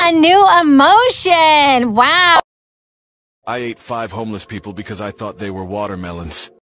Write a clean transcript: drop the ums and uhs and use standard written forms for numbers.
A new emotion! Wow! I ate 5 homeless people because I thought they were watermelons.